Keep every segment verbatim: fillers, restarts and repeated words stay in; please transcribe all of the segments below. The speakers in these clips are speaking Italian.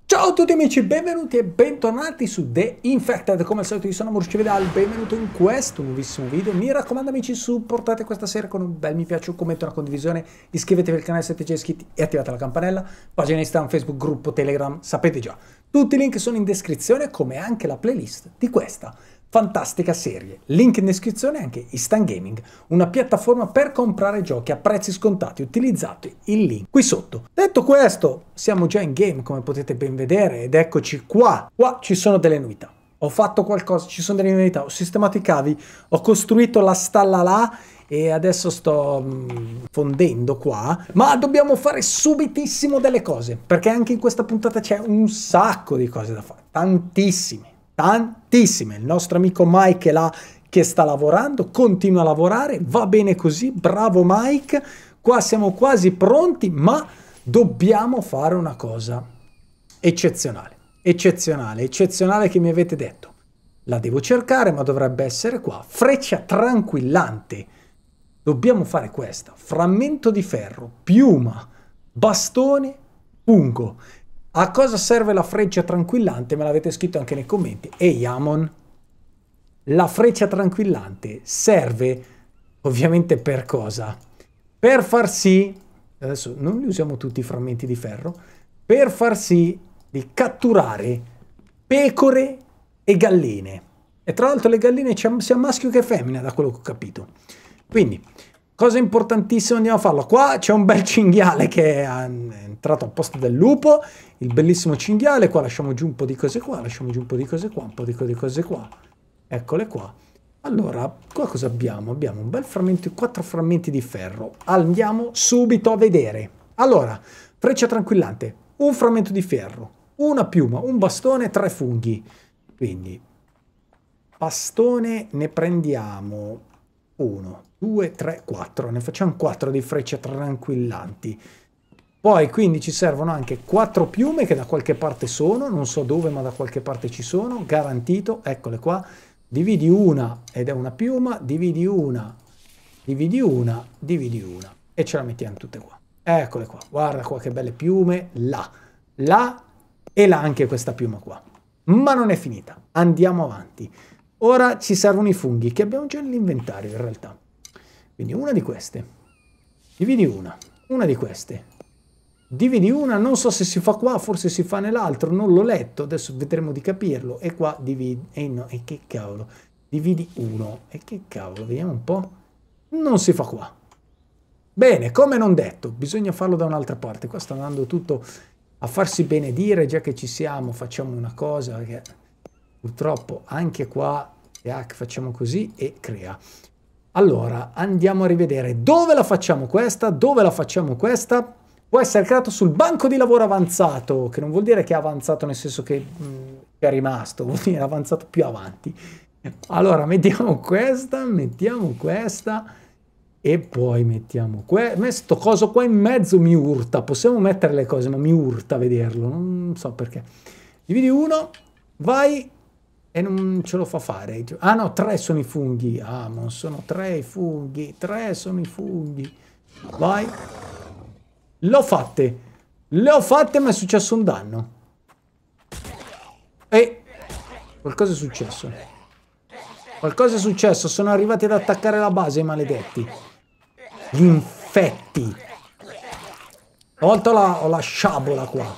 Ciao a tutti amici, benvenuti e bentornati su The Infected. Come al solito io sono Murci Vidal, benvenuto in questo nuovissimo video. Mi raccomando amici, supportate questa serie con un bel mi piace, un commento, una condivisione. Iscrivetevi al canale se siete già iscritti e attivate la campanella. Pagina Instagram, Facebook, gruppo, Telegram, sapete già. Tutti i link sono in descrizione, come anche la playlist di questa fantastica serie. Link in descrizione anche Instant Gaming, una piattaforma per comprare giochi a prezzi scontati. Utilizzate il link qui sotto. Detto questo, siamo già in game come potete ben vedere ed eccoci qua. Qua ci sono delle novità. Ho fatto qualcosa, ci sono delle novità, ho sistemato i cavi, ho costruito la stalla là e adesso sto mh, fondendo qua, ma dobbiamo fare subitissimo delle cose, perché anche in questa puntata c'è un sacco di cose da fare, tantissime. Tantissime. Il nostro amico Mike è là che sta lavorando, continua a lavorare, va bene così, bravo Mike. Qua siamo quasi pronti, ma dobbiamo fare una cosa eccezionale, eccezionale, eccezionale che mi avete detto. La devo cercare, ma dovrebbe essere qua. Freccia tranquillante. Dobbiamo fare questa. Frammento di ferro, piuma, bastone, fungo. A cosa serve la freccia tranquillante? Me l'avete scritto anche nei commenti. Ehi Amon, la freccia tranquillante serve ovviamente per cosa? Per far sì, adesso non li usiamo tutti i frammenti di ferro, per far sì di catturare pecore e galline. E tra l'altro le galline c'è sia maschio che femmina, da quello che ho capito. Quindi, cosa importantissima, andiamo a farlo. Qua c'è un bel cinghiale che è entrato al posto del lupo, il bellissimo cinghiale. Qua lasciamo giù un po' di cose qua, lasciamo giù un po' di cose qua, un po' di cose qua. Eccole qua. Allora, qua cosa abbiamo? Abbiamo un bel frammento, quattro frammenti di ferro. Andiamo subito a vedere. Allora, freccia tranquillante, un frammento di ferro, una piuma, un bastone, tre funghi. Quindi, bastone ne prendiamo uno, due, tre, quattro. Ne facciamo quattro di frecce tranquillanti. Poi quindi ci servono anche quattro piume che da qualche parte sono, non so dove ma da qualche parte ci sono, garantito, eccole qua. Dividi una ed è una piuma, dividi una, dividi una, dividi una e ce la mettiamo tutte qua. Eccole qua, guarda qua che belle piume, là, là e là anche questa piuma qua. Ma non è finita, andiamo avanti. Ora ci servono i funghi che abbiamo già nell'inventario in realtà. Quindi una di queste, dividi una, una di queste. Dividi una, non so se si fa qua, forse si fa nell'altro, non l'ho letto, adesso vedremo di capirlo. E qua dividi, e no, e che cavolo, dividi uno, e che cavolo, vediamo un po'. Non si fa qua. Bene, come non detto, bisogna farlo da un'altra parte. Qua sta andando tutto a farsi benedire, già che ci siamo, facciamo una cosa, che purtroppo anche qua, facciamo così e crea. Allora, andiamo a rivedere dove la facciamo questa, dove la facciamo questa. Può essere creato sul banco di lavoro avanzato, che non vuol dire che è avanzato nel senso che, mh, che è rimasto, vuol dire avanzato più avanti. Allora, mettiamo questa, mettiamo questa e poi mettiamo questo. Questo coso qua in mezzo mi urta, possiamo mettere le cose, ma mi urta vederlo, non so perché. Dividi uno, vai e non ce lo fa fare. Ah no, tre sono i funghi, ah, non sono tre i funghi, tre sono i funghi. Vai. L'ho fatte, le ho fatte ma è successo un danno. E qualcosa è successo. Qualcosa è successo, sono arrivati ad attaccare la base i maledetti. Gli infetti. Stavolta la, ho la sciabola qua.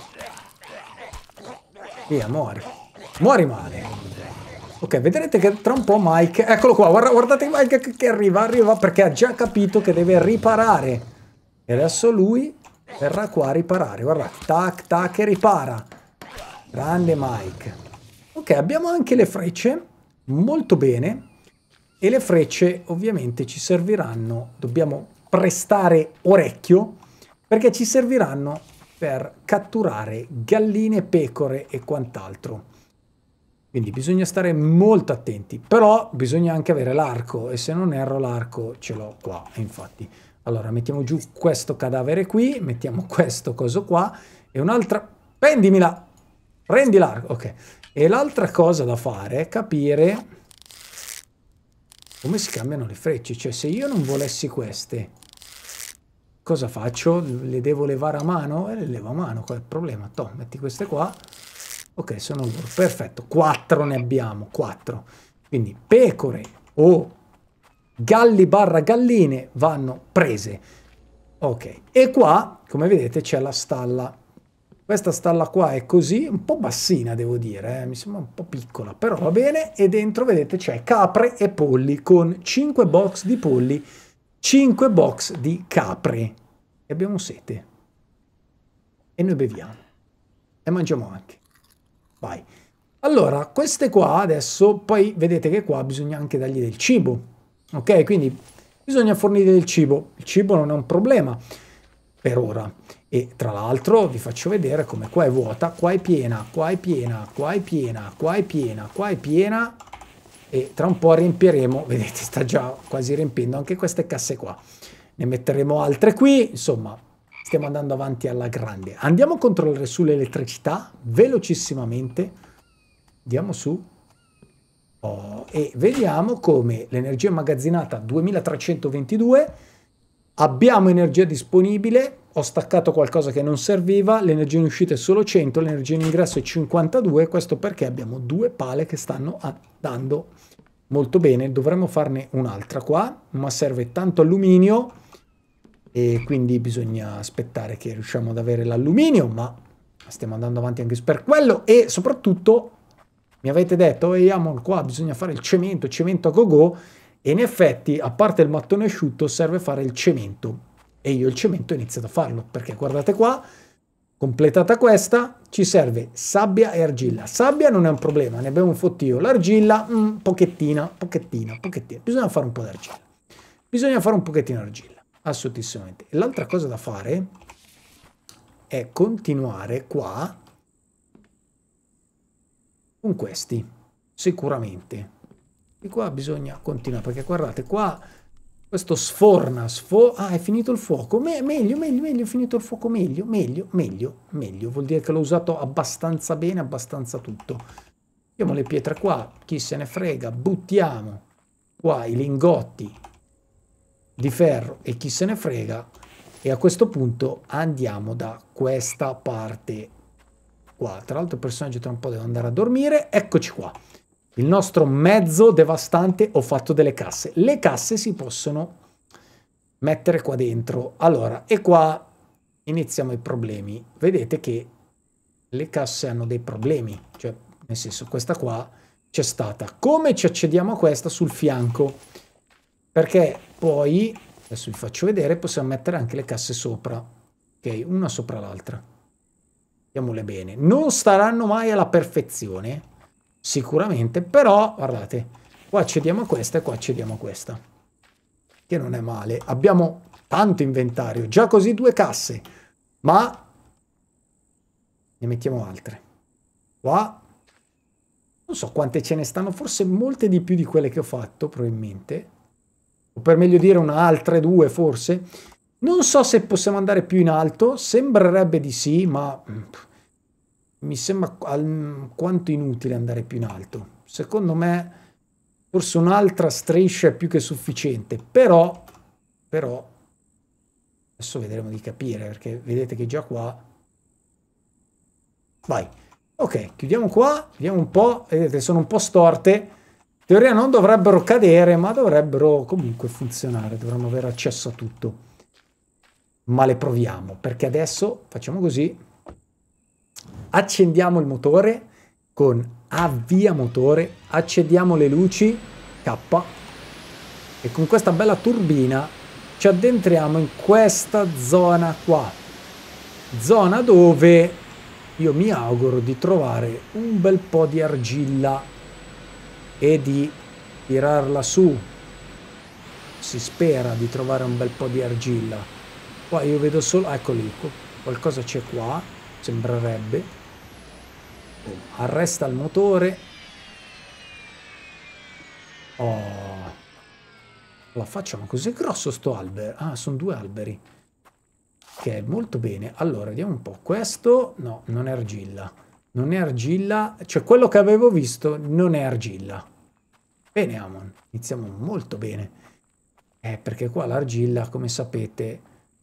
Via, muori. Muori male. Ok, vedrete che tra un po' Mike... Eccolo qua, guarda, guardate Mike che, che arriva, arriva perché ha già capito che deve riparare. E adesso lui... verrà qua a riparare, guarda, tac, tac e ripara. Grande Mike. Ok, abbiamo anche le frecce, molto bene. E le frecce ovviamente ci serviranno, dobbiamo prestare orecchio, perché ci serviranno per catturare galline, pecore e quant'altro. Quindi bisogna stare molto attenti, però bisogna anche avere l'arco, e se non erro l'arco ce l'ho qua, infatti. Allora, mettiamo giù questo cadavere qui, mettiamo questo coso qua, e un'altra... Prendimela! Prendi l'arco, ok. E l'altra cosa da fare è capire come si cambiano le frecce. Cioè, se io non volessi queste, cosa faccio? Le devo levare a mano? E le levo a mano, qual è il problema? Toh, metti queste qua, Ok, sono loro, perfetto, quattro ne abbiamo, quattro. Quindi pecore o galli barra galline vanno prese. Ok, e qua, come vedete, c'è la stalla. Questa stalla qua è così, un po' bassina devo dire, eh? Mi sembra un po' piccola, però va bene. E dentro, vedete, c'è capre e polli con cinque box di polli, cinque box di capre. E abbiamo sete. E noi beviamo. E mangiamo anche. Vai. Allora, queste qua adesso, poi vedete che qua bisogna anche dargli del cibo. Ok, quindi bisogna fornire del cibo. Il cibo non è un problema per ora. E tra l'altro vi faccio vedere come qua è vuota, qua è piena, qua è piena, qua è piena, qua è piena, qua è piena. E tra un po' riempiremo, vedete, sta già quasi riempendo anche queste casse qua. Ne metteremo altre qui, insomma, stiamo andando avanti alla grande. Andiamo a controllare sull'elettricità, velocissimamente. Andiamo su. Oh, e vediamo come l'energia immagazzinata duemilatrecentoventidue, abbiamo energia disponibile, ho staccato qualcosa che non serviva, l'energia in uscita è solo cento, l'energia in ingresso è cinquantadue, questo perché abbiamo due pale che stanno andando molto bene, dovremmo farne un'altra qua, ma serve tanto alluminio e quindi bisogna aspettare che riusciamo ad avere l'alluminio, ma stiamo andando avanti anche per quello e soprattutto mi avete detto, ehi Amon, qua bisogna fare il cemento, cemento a go-go, e in effetti, a parte il mattone asciutto, serve fare il cemento. E io il cemento ho iniziato a farlo, perché guardate qua, completata questa, ci serve sabbia e argilla. Sabbia non è un problema, ne abbiamo un fottio. L'argilla, mm, pochettina, pochettina, pochettina. Bisogna fare un po' d'argilla. Bisogna fare un pochettino d'argilla, assolutissimamente. E l'altra cosa da fare è continuare qua con questi, sicuramente. E qua bisogna continuare, perché guardate, qua questo sforna, sfo ah, è finito il fuoco, Me meglio, meglio, meglio, è finito il fuoco, meglio, meglio, meglio, meglio, vuol dire che l'ho usato abbastanza bene, abbastanza tutto. Mettiamo le pietre qua, chi se ne frega, buttiamo qua i lingotti di ferro e chi se ne frega, e a questo punto andiamo da questa parte qua. Tra l'altro il personaggio tra un po' deve andare a dormire, eccoci qua. Il nostro mezzo devastante, ho fatto delle casse. Le casse si possono mettere qua dentro. Allora, e qua iniziamo i problemi. Vedete che le casse hanno dei problemi. Cioè, nel senso, questa qua c'è stata. Come ci accediamo a questa? Sul fianco. Perché poi, adesso vi faccio vedere, possiamo mettere anche le casse sopra. Ok, una sopra l'altra. Vediamole bene. Non staranno mai alla perfezione. Sicuramente, però guardate, qua accediamo a questa e qua accediamo a questa, che non è male. Abbiamo tanto inventario, già così due casse, ma ne mettiamo altre. Qua non so quante ce ne stanno, forse molte di più di quelle che ho fatto, probabilmente, o per meglio dire una altre due forse. Non so se possiamo andare più in alto, sembrerebbe di sì, ma mi sembra quanto inutile andare più in alto. Secondo me forse un'altra striscia è più che sufficiente, però, però adesso vedremo di capire, perché vedete che già qua... Vai. Ok, chiudiamo qua, vediamo un po', vedete sono un po' storte, in teoria non dovrebbero cadere, ma dovrebbero comunque funzionare, dovremmo avere accesso a tutto. Ma le proviamo, perché adesso facciamo così. Accendiamo il motore con avvia motore, accendiamo le luci K e con questa bella turbina ci addentriamo in questa zona qua, zona dove io mi auguro di trovare un bel po' di argilla e di tirarla su. Si spera di trovare un bel po' di argilla. Qua io vedo solo, eccoli, qualcosa c'è qua, sembrerebbe. Arresta il motore. Oh, la facciamo così grosso sto albero. Ah, sono due alberi. Ok, molto bene. Allora, vediamo un po'. Questo, no, non è argilla. Non è argilla. Cioè, quello che avevo visto non è argilla. Bene, Amon. Iniziamo molto bene. Eh, perché qua l'argilla, come sapete,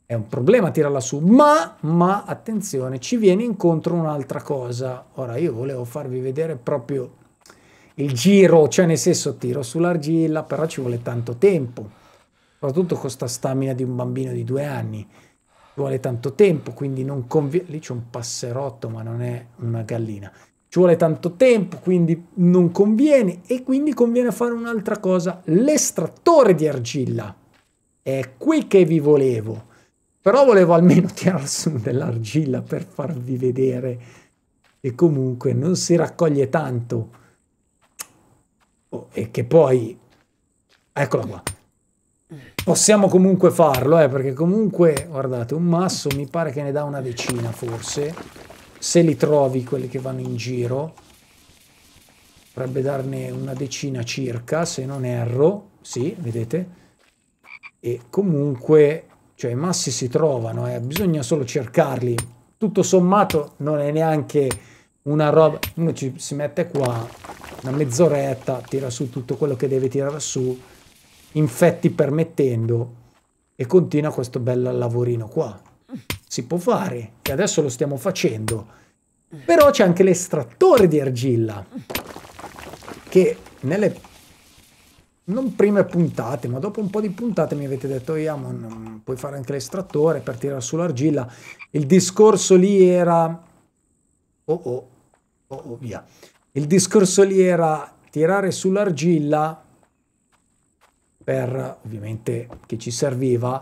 è un problema tirarla su, ma, ma attenzione, ci viene incontro un'altra cosa. Ora io volevo farvi vedere proprio il giro, cioè nel senso tiro sull'argilla, però ci vuole tanto tempo, soprattutto con sta stamina di un bambino di due anni, ci vuole tanto tempo, quindi non conviene, lì c'è un passerotto ma non è una gallina, ci vuole tanto tempo, quindi non conviene, e quindi conviene fare un'altra cosa, l'estrattore di argilla, è qui che vi volevo. Però volevo almeno tirare su dell'argilla per farvi vedere che comunque non si raccoglie tanto. Oh, e che poi... Eccola qua. Possiamo comunque farlo, eh, perché comunque, guardate, un masso mi pare che ne dà una decina forse. Se li trovi quelli che vanno in giro. Dovrebbe darne una decina circa, se non erro. Sì, vedete? E comunque... Cioè i massi si trovano, eh, bisogna solo cercarli. Tutto sommato non è neanche una roba... Uno ci, si mette qua, una mezz'oretta, tira su tutto quello che deve tirare su, infetti permettendo, e continua questo bel lavorino qua. Si può fare, e adesso lo stiamo facendo. Però c'è anche l'estrattore di argilla, che nelle... non prime puntate, ma dopo un po' di puntate mi avete detto Iamon, puoi fare anche l'estrattore per tirare sull'argilla. Il discorso lì era... Oh oh, oh oh, via. Il discorso lì era tirare sull'argilla per, ovviamente, che ci serviva.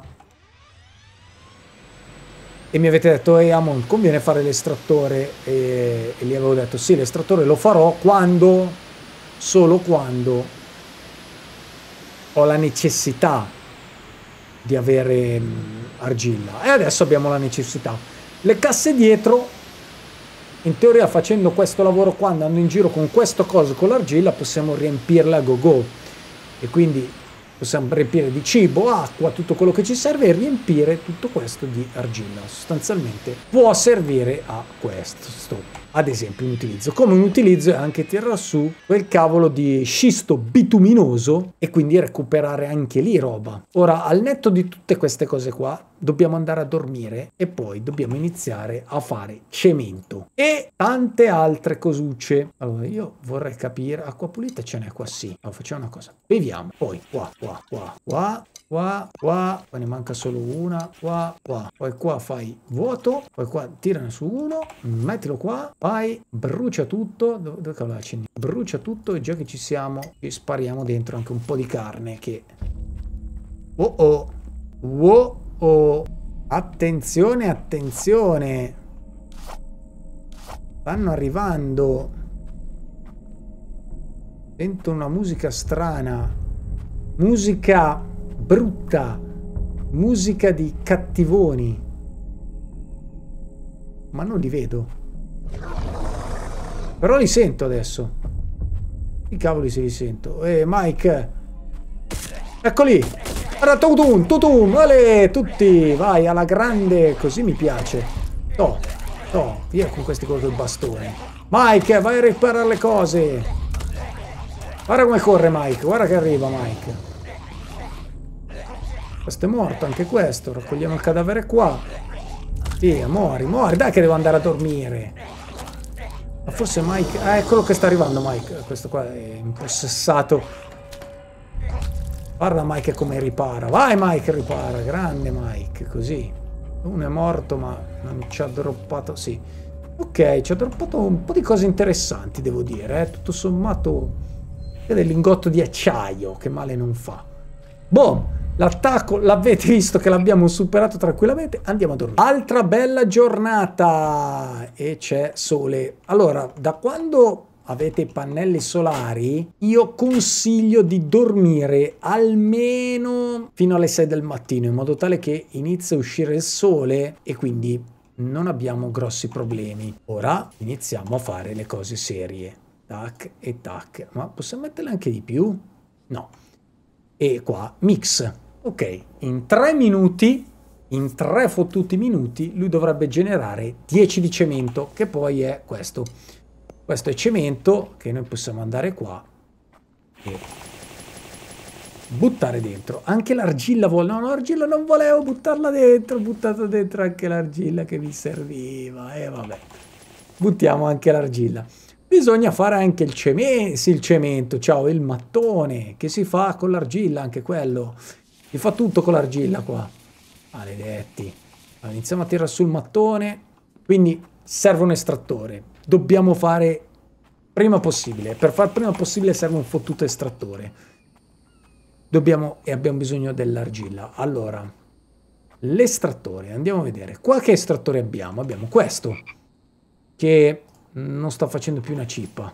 E mi avete detto, Iamon, conviene fare l'estrattore? E, e gli avevo detto, sì, l'estrattore lo farò quando, solo quando... ho la necessità di avere mh, argilla, e adesso abbiamo la necessità. Le casse dietro, in teoria, facendo questo lavoro qua, andando in giro con questo coso, con l'argilla, possiamo riempirle a go go, e quindi possiamo riempire di cibo, acqua, tutto quello che ci serve, e riempire tutto questo di argilla. Sostanzialmente può servire a questo. Ad esempio un utilizzo, come un utilizzo è anche tirare su quel cavolo di scisto bituminoso e quindi recuperare anche lì roba. Ora, al netto di tutte queste cose qua, dobbiamo andare a dormire e poi dobbiamo iniziare a fare cemento e tante altre cosucce. Allora, io vorrei capire, acqua pulita ce n'è qua, sì. Allora, facciamo una cosa, beviamo, poi qua, qua, qua, qua, qua, qua, poi ne manca solo una, qua, qua, poi qua fai vuoto, poi qua tirane su uno, mettilo qua, vai, brucia tutto, dove, dove cavolo la accendi? Brucia tutto, e già che ci siamo, ci spariamo dentro anche un po' di carne che... Oh oh, oh oh, attenzione, attenzione, stanno arrivando, sento una musica strana, musica brutta, musica di cattivoni, ma non li vedo, però li sento adesso. Che cavoli se li sento? Eh, Mike, eccoli, guarda, tutum, tutum, vale, tutti, vai alla grande, così mi piace. No, no, via con questi col bastone. Mike, vai a riparare le cose. Guarda come corre Mike, guarda che arriva Mike. Questo è morto, anche questo. Raccogliamo il cadavere qua. Via, muori, muori. Dai che devo andare a dormire. Ma forse Mike... Ah, eccolo che sta arrivando Mike. Questo qua è impossessato. Guarda Mike come ripara. Vai Mike, ripara. Grande Mike, così. Uno è morto ma non ci ha droppato... Sì. Ok, ci ha droppato un po' di cose interessanti, devo dire. Eh? Tutto sommato... È del lingotto di acciaio, che male non fa. Boom! L'attacco l'avete visto che l'abbiamo superato tranquillamente. Andiamo a dormire. Altra bella giornata e c'è sole. Allora, da quando avete i pannelli solari, io consiglio di dormire almeno fino alle sei del mattino, in modo tale che inizia a uscire il sole e quindi non abbiamo grossi problemi. Ora iniziamo a fare le cose serie. Tac e tac. Ma possiamo metterle anche di più? No. E qua, mix. Ok, in tre minuti, in tre fottuti minuti, lui dovrebbe generare dieci di cemento, che poi è questo. Questo è cemento, che noi possiamo andare qua e buttare dentro. Anche l'argilla vuole... No, no, l'argilla non volevo buttarla dentro, ho buttato dentro anche l'argilla che mi serviva. E vabbè, buttiamo anche l'argilla. Bisogna fare anche il cemento, sì, il cemento, ciao, il mattone, che si fa con l'argilla, anche quello. Si fa tutto con l'argilla qua. Maledetti. Allora, iniziamo a tirare sul mattone. Quindi serve un estrattore. Dobbiamo fare prima possibile. Per far prima possibile serve un fottuto estrattore. Dobbiamo e abbiamo bisogno dell'argilla. Allora, l'estrattore, andiamo a vedere. Qua che estrattore abbiamo? Abbiamo questo, che non sta facendo più una cippa.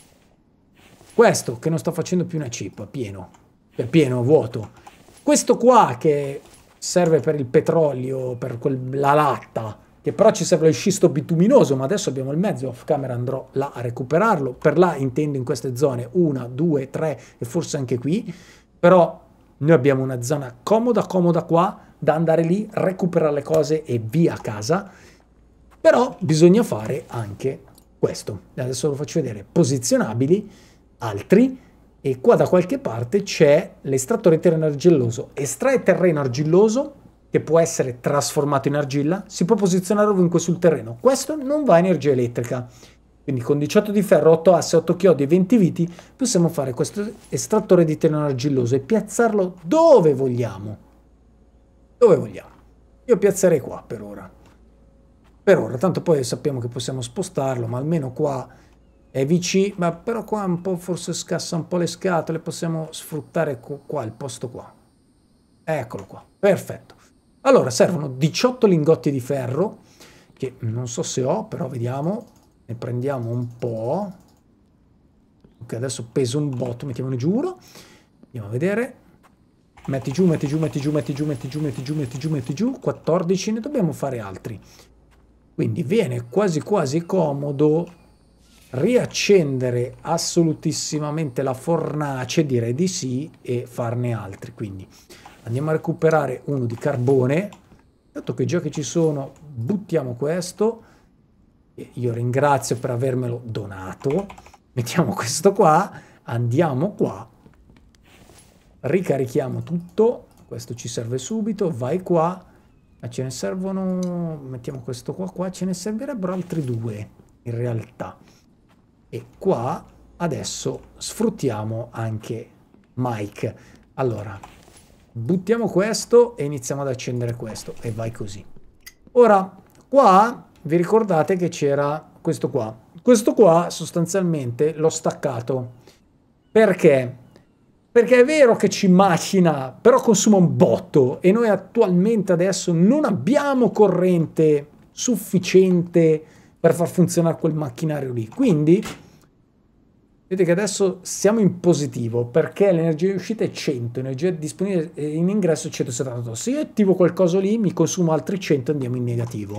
Questo che non sta facendo più una cippa, pieno. È pieno, vuoto. Questo qua che serve per il petrolio, per quel, la latta, che però ci serve il scisto bituminoso, ma adesso abbiamo il mezzo, off camera andrò là a recuperarlo. Per là intendo in queste zone, una, due, tre e forse anche qui. Però noi abbiamo una zona comoda, comoda qua, da andare lì, recuperare le cose e via a casa. Però bisogna fare anche questo. Adesso lo faccio vedere. Posizionabili, altri, e qua da qualche parte c'è l'estrattore terreno argilloso. Estrae terreno argilloso, che può essere trasformato in argilla, si può posizionare ovunque sul terreno. Questo non va energia elettrica. Quindi con diciotto di ferro, otto assi, otto chiodi e venti viti possiamo fare questo estrattore di terreno argilloso e piazzarlo dove vogliamo. Dove vogliamo. Io piazzerei qua per ora. Per ora, tanto poi sappiamo che possiamo spostarlo, ma almeno qua è vicino. Ma però qua un po' forse scassa un po' le scatole, possiamo sfruttare qua il posto qua. Eccolo qua, perfetto. Allora servono diciotto lingotti di ferro, che non so se ho, però vediamo. Ne prendiamo un po'. Ok, adesso peso un botto, mettiamone giù uno. Andiamo a vedere. Metti giù, metti giù, metti giù, metti giù, metti giù, metti giù, metti giù, metti giù. quattordici, ne dobbiamo fare altri. Quindi viene quasi quasi comodo riaccendere assolutissimamente la fornace, direi di sì, e farne altri. Quindi andiamo a recuperare uno di carbone. Dato che già che ci sono, buttiamo questo. Io ringrazio per avermelo donato. Mettiamo questo qua, andiamo qua, ricarichiamo tutto. Questo ci serve subito, vai qua. Ma ce ne servono, mettiamo questo qua, qua ce ne servirebbero altri due in realtà. E qua adesso sfruttiamo anche Mike. Allora, buttiamo questo e iniziamo ad accendere questo e vai così. Ora, qua vi ricordate che c'era questo qua. Questo qua sostanzialmente l'ho staccato. Perché? Perché è vero che ci macina, però consuma un botto e noi attualmente adesso non abbiamo corrente sufficiente per far funzionare quel macchinario lì. Quindi, vedete che adesso siamo in positivo perché l'energia di uscita è cento, l'energia disponibile in ingresso è centosettantotto. Se io attivo qualcosa lì, mi consumo altri cento e andiamo in negativo.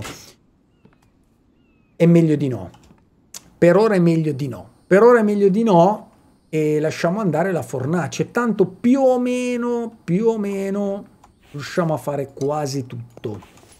È meglio di no. Per ora è meglio di no. Per ora è meglio di no e lasciamo andare la fornace. Tanto più o meno, più o meno, riusciamo a fare quasi tutto.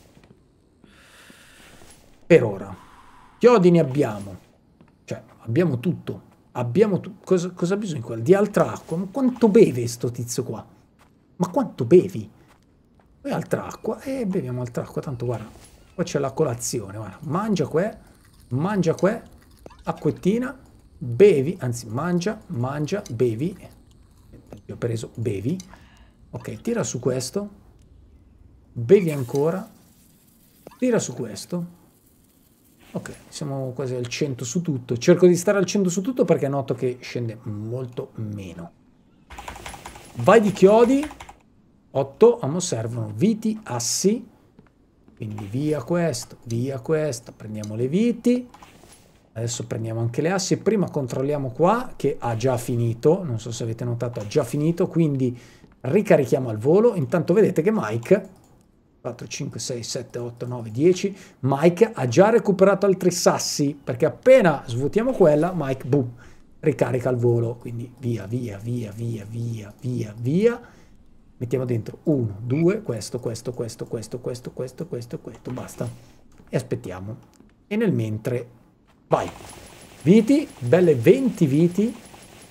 Per ora. Chiodi ne abbiamo. Cioè, abbiamo tutto. Abbiamo tutto. Cosa, cosa bisogna qua? Di altra acqua. Ma quanto beve sto tizio qua? Ma quanto bevi? Poi altra acqua. E eh, beviamo altra acqua. Tanto guarda. Qua c'è la colazione. Guarda. Mangia qua. Mangia qua. Acquettina. Bevi. Anzi, mangia. Mangia. Bevi. Io ho preso. Bevi. Ok, tira su questo. Bevi ancora. Tira su questo. Ok, siamo quasi al cento su tutto. Cerco di stare al cento su tutto perché noto che scende molto meno. Vai di chiodi. otto. A mo servono viti, assi. Quindi via questo, via questo. Prendiamo le viti. Adesso prendiamo anche le assi. Prima controlliamo qua che ha già finito. Non so se avete notato, ha già finito. Quindi ricarichiamo al volo. Intanto vedete che Mike... quattro, cinque, sei, sette, otto, nove, dieci. Mike ha già recuperato altri sassi, perché appena svuotiamo quella, Mike, boom, ricarica al volo. Quindi via, via, via, via, via, via, via. Mettiamo dentro uno, due, questo, questo, questo, questo, questo, questo, questo, questo, basta. E aspettiamo. E nel mentre, vai. Viti, belle venti viti.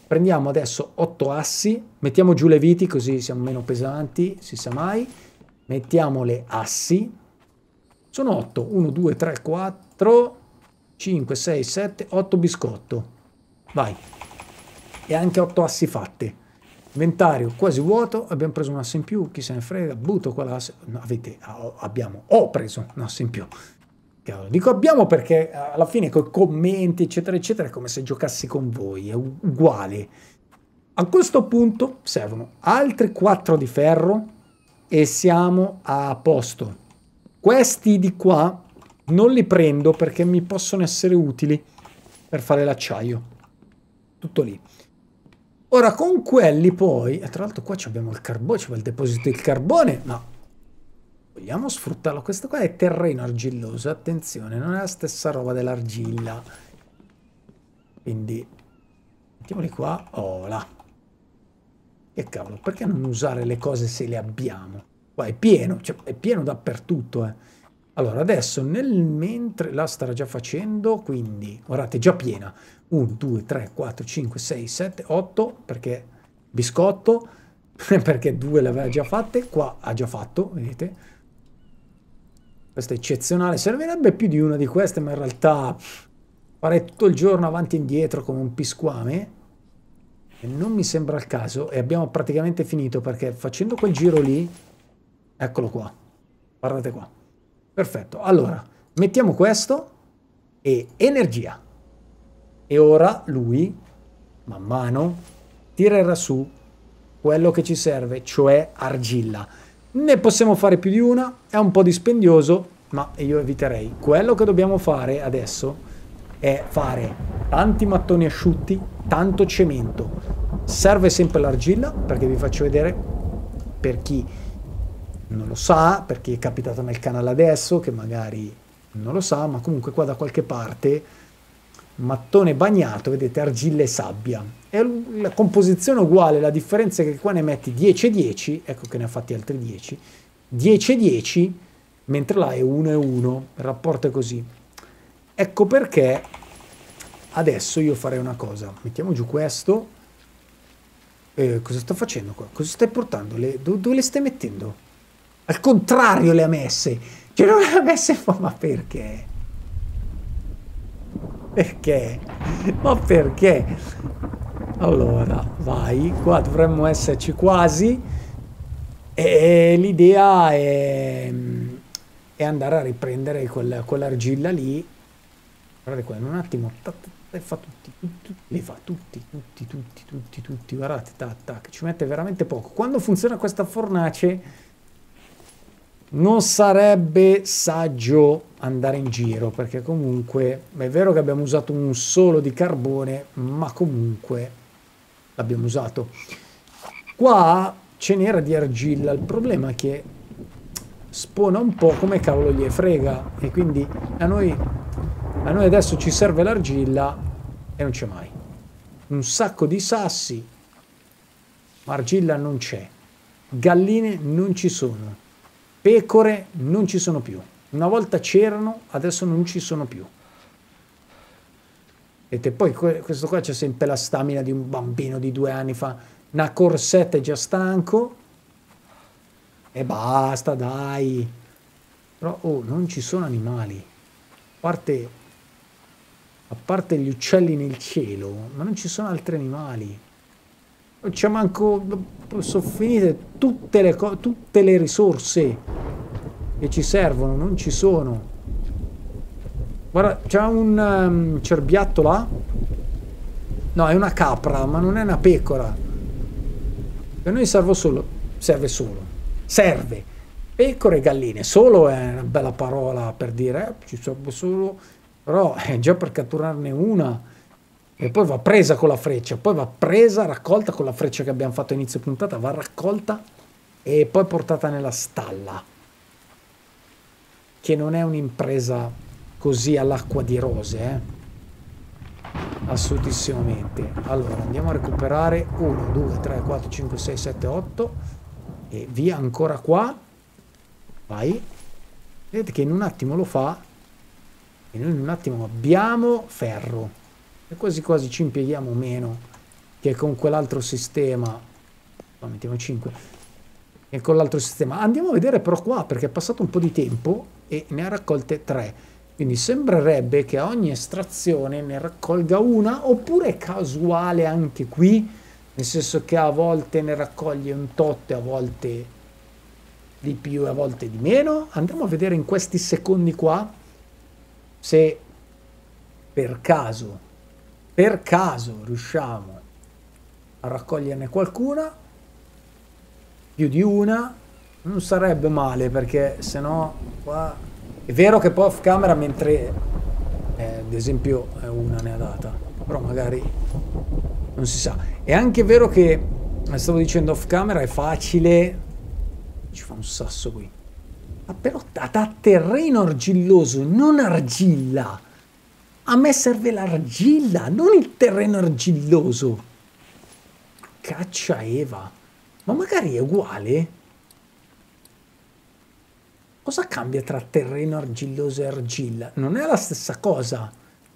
Prendiamo adesso otto assi, mettiamo giù le viti così siamo meno pesanti, si sa mai. Mettiamo le assi, sono otto, uno, due, tre, quattro, cinque, sei, sette, otto biscotto. Vai. E anche otto assi fatte. Inventario quasi vuoto, abbiamo preso un asso in più, chi se ne frega, butto qua l'asse. No, avete, abbiamo, ho preso un asso in più. Cavolo, dico abbiamo perché alla fine con i commenti eccetera eccetera è come se giocassi con voi, è uguale. A questo punto servono altri quattro di ferro e siamo a posto. Questi di qua non li prendo perché mi possono essere utili per fare l'acciaio. Tutto lì. Ora con quelli poi, e tra l'altro qua abbiamo il carbone, c'è il deposito del carbone, ma vogliamo sfruttarlo. Questo qua è terreno argilloso, attenzione, non è la stessa roba dell'argilla. Quindi mettiamoli qua, oh là. Che cavolo, perché non usare le cose se le abbiamo? Qua è pieno, cioè è pieno dappertutto, eh. Allora adesso nel mentre la starà già facendo, quindi guardate, già piena. uno, due, tre, quattro, cinque, sei, sette, otto, perché biscotto, perché due le aveva già fatte, qua ha già fatto, vedete? Questo è eccezionale, servirebbe più di una di queste, ma in realtà farei tutto il giorno avanti e indietro come un pisquame, e non mi sembra il caso, e abbiamo praticamente finito, perché facendo quel giro lì, eccolo qua, guardate qua. Perfetto, allora mettiamo questo e energia. E ora lui, man mano, tirerà su quello che ci serve, cioè argilla. Ne possiamo fare più di una, è un po' dispendioso, ma io eviterei. Quello che dobbiamo fare adesso è fare tanti mattoni asciutti, tanto cemento. Serve sempre l'argilla, perché vi faccio vedere, per chi non lo sa, perché è capitato nel canale adesso, che magari non lo sa, ma comunque qua da qualche parte, mattone bagnato, vedete, argilla e sabbia. È la composizione uguale, la differenza è che qua ne metti dieci e dieci, ecco che ne ha fatti altri dieci, dieci e dieci, mentre là è uno e uno, il rapporto è così. Ecco perché adesso io farei una cosa, mettiamo giù questo, eh, cosa sto facendo qua? Cosa stai portando? Le, dove, dove le stai mettendo? Al contrario le ha messe, cioè non le ha messe, ma perché? Perché? Ma perché? Allora, vai, qua dovremmo esserci quasi, e l'idea è, è andare a riprendere quel, quell'argilla lì. Guardate qua, in un attimo, le fa tutti, tutti, li fa tutti, tutti, tutti, tutti, tutti, guardate, tac, tac, ci mette veramente poco. Quando funziona questa fornace non sarebbe saggio andare in giro, perché comunque è vero che abbiamo usato un solo di carbone, ma comunque l'abbiamo usato. Qua ce n'era di argilla, il problema è che spona un po' come cavolo gli frega, e quindi a noi, a noi adesso ci serve l'argilla e non c'è mai. Un sacco di sassi, ma argilla non c'è, galline non ci sono, pecore non ci sono più. Una volta c'erano, adesso non ci sono più. E poi questo qua c'è sempre la stamina di un bambino di due anni, fa una corsetta, è già stanco e basta, dai. Però oh, non ci sono animali, a parte, a parte gli uccelli nel cielo, ma non ci sono altri animali. Non c'è manco, sono finite tutte le, tutte le risorse che ci servono, non ci sono. Guarda, c'è un um, cerbiatto là. No, è una capra, ma non è una pecora. Per noi serve solo, serve solo, serve pecore e galline. Solo è una bella parola per dire, eh, ci serve solo, però è già per catturarne una. E poi va presa con la freccia, poi va presa, raccolta con la freccia che abbiamo fatto a inizio puntata, va raccolta e poi portata nella stalla, che non è un'impresa così all'acqua di rose, eh? Assolutissimamente. Allora andiamo a recuperare uno, due, tre, quattro, cinque, sei, sette, otto e via ancora qua. Vai, vedete che in un attimo lo fa e noi in un attimo abbiamo ferro e quasi quasi ci impieghiamo meno che con quell'altro sistema, no, mettiamo cinque, e con l'altro sistema. Andiamo a vedere però qua, perché è passato un po' di tempo e ne ha raccolte tre. Quindi sembrerebbe che a ogni estrazione ne raccolga una, oppure è casuale anche qui, nel senso che a volte ne raccoglie un tot, a volte di più e a volte di meno. Andiamo a vedere in questi secondi qua se per caso, per caso riusciamo a raccoglierne qualcuna, più di una. Non sarebbe male, perché se no qua è vero che poi off camera, mentre eh, ad esempio una ne ha data, però magari non si sa. È anche vero che, stavo dicendo off camera, è facile, ci fa un sasso qui, ma però da, da terreno argilloso, non argilla. A me serve l'argilla, non il terreno argilloso. Caccia Eva, ma magari è uguale? Cosa cambia tra terreno argilloso e argilla? Non è la stessa cosa.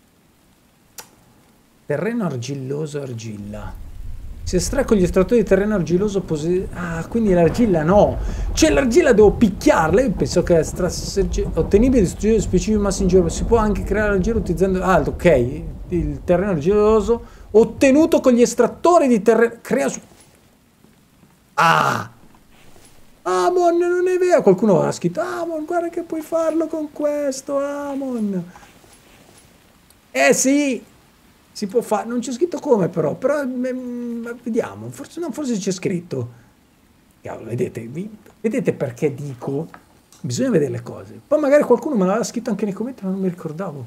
Terreno argilloso e argilla. Si estrae con gli estrattori di terreno argilloso positivo. Ah, quindi l'argilla no. Cioè l'argilla devo picchiarla. Io penso che ottenibile distruggere specifici massi in giro. Si può anche creare l'argilla utilizzando... Ah, ok. Il terreno argilloso ottenuto con gli estrattori di terreno... Crea su... Ah! Amon, non è vero. Qualcuno aveva scritto: Amon, guarda che puoi farlo con questo, Amon. Eh sì, si può fare. Non c'è scritto come, però. Però mm, vediamo. Forse no, forse c'è scritto. Cavolo, vedete, vi, vedete perché dico? Bisogna vedere le cose. Poi magari qualcuno me l'aveva scritto anche nei commenti, ma non mi ricordavo.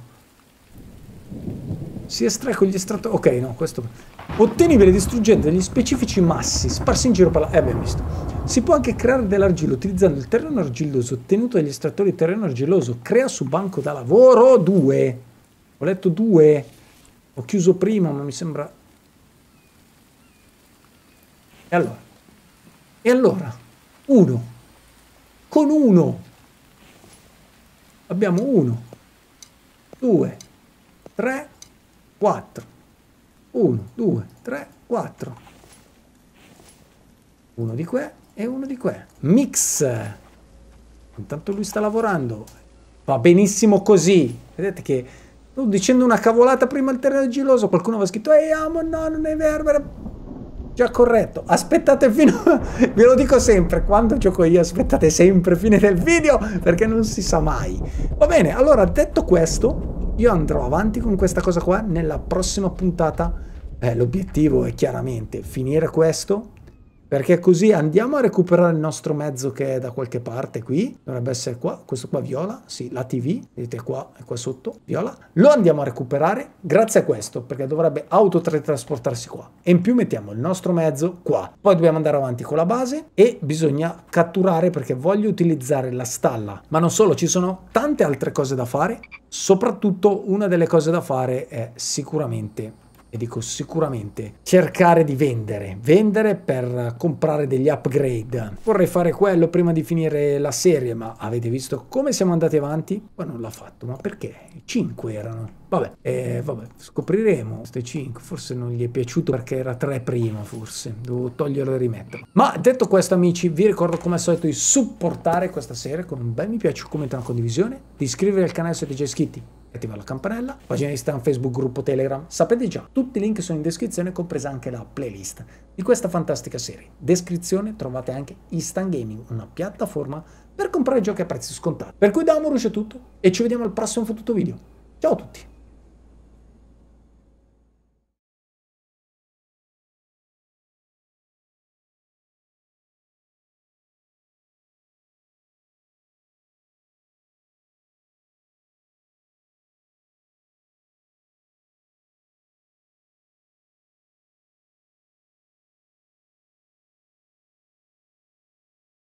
Si estrae con gli estrattori. Ok, no, questo. Ottenibile distruggendo degli specifici massi sparsi in giro per la... Eh, abbiamo visto. Si può anche creare dell'argillo utilizzando il terreno argilloso ottenuto dagli estrattori di terreno argilloso. Crea su banco da lavoro due. Ho letto due. Ho chiuso prima, ma mi sembra... E allora? E allora? Uno. Con uno. Abbiamo uno. Due. Tre. Quattro. uno, due, tre, quattro. Uno di qua e uno di qua. Mix. Intanto lui sta lavorando. Va benissimo così. Vedete che sto dicendo una cavolata prima il terreno argilloso. Qualcuno aveva scritto: ehi, amo, no, non è vero. Già corretto. Aspettate fino... Ve lo dico sempre, quando gioco io aspettate sempre fine del video, perché non si sa mai. Va bene, allora detto questo, io andrò avanti con questa cosa qua nella prossima puntata. Eh, l'obiettivo è chiaramente finire questo, perché così andiamo a recuperare il nostro mezzo che è da qualche parte qui. Dovrebbe essere qua, questo qua viola, sì, la tivù, vedete qua e qua sotto, viola. Lo andiamo a recuperare grazie a questo, perché dovrebbe autotrasportarsi qua. E in più mettiamo il nostro mezzo qua. Poi dobbiamo andare avanti con la base e bisogna catturare, perché voglio utilizzare la stalla. Ma non solo, ci sono tante altre cose da fare. Soprattutto una delle cose da fare è sicuramente... E dico sicuramente cercare di vendere, vendere per comprare degli upgrade. Vorrei fare quello prima di finire la serie, ma avete visto come siamo andati avanti? Poi non l'ha fatto, ma perché? cinque erano. Vabbè, eh, vabbè, scopriremo queste cinque. Forse non gli è piaciuto perché era tre prima, forse. Devo toglierlo e rimetterlo. Ma detto questo, amici, vi ricordo come al solito di supportare questa serie con un bel mi piace, un commento e una condivisione, di iscrivervi al canale se siete già iscritti, attiva la campanella, pagina Instagram, Facebook, gruppo Telegram, sapete già, tutti i link sono in descrizione, compresa anche la playlist di questa fantastica serie. Descrizione trovate anche Instant Gaming, una piattaforma per comprare giochi a prezzi scontati. Per cui da Amoruscio è tutto e ci vediamo al prossimo fottuto video. Ciao a tutti!